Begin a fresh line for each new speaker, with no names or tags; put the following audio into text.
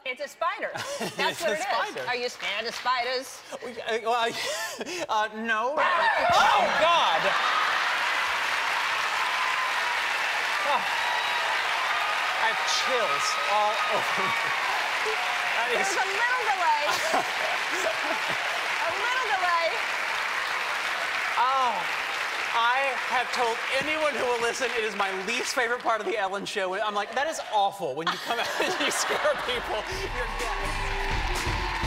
It's a spider. That's what it is.
Spider.
Are you scared of spiders?
No. Oh, God! Oh, I have chills all over me.
There's a little delay. A little delay.
Oh, I have told anyone who will listen it is my least favorite part of the Ellen Show. I'm like, that is awful when you come out and you scare people. You're dead.